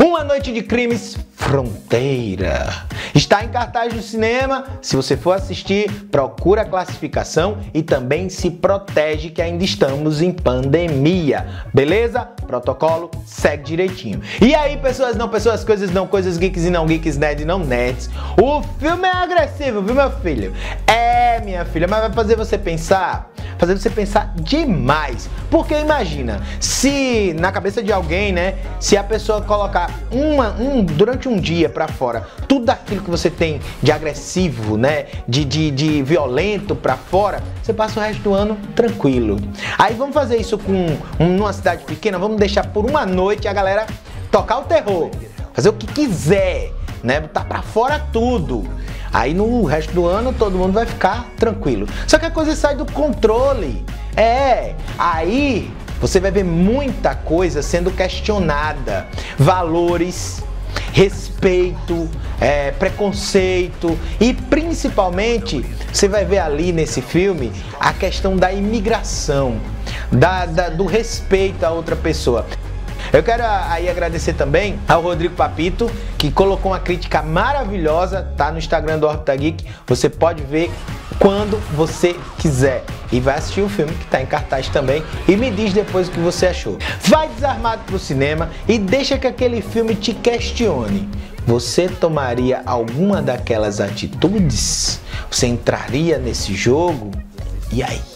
Uma Noite de Crimes, Fronteira. Está em cartaz no cinema. Se você for assistir, procura a classificação e também se protege que ainda estamos em pandemia. Beleza? Protocolo, segue direitinho. E aí, pessoas não pessoas, coisas não coisas, geeks e não geeks, nerd e não nerds. O filme é agressivo, viu, meu filho? É, minha filha, mas vai fazer você pensar demais. Porque imagina, se na cabeça de alguém, né, se a pessoa colocar durante um dia pra fora tudo aquilo que você tem de agressivo, né, de violento pra fora, você passa o resto do ano tranquilo. Aí vamos fazer isso numa cidade pequena, vamos deixar por uma noite a galera tocar o terror, fazer o que quiser, né, botar pra fora tudo. Aí no resto do ano todo mundo vai ficar tranquilo. Só que a coisa sai do controle. Aí você vai ver muita coisa sendo questionada. Valores, respeito, preconceito e principalmente você vai ver ali nesse filme a questão da imigração, do respeito a outra pessoa. Eu quero aí agradecer também ao Rodrigo Papito, que colocou uma crítica maravilhosa, tá no Instagram do Orbita Geek. Você pode ver quando você quiser. E vai assistir o filme que tá em cartaz também e me diz depois o que você achou. Vai desarmado pro cinema e deixa que aquele filme te questione. Você tomaria alguma daquelas atitudes? Você entraria nesse jogo? E aí?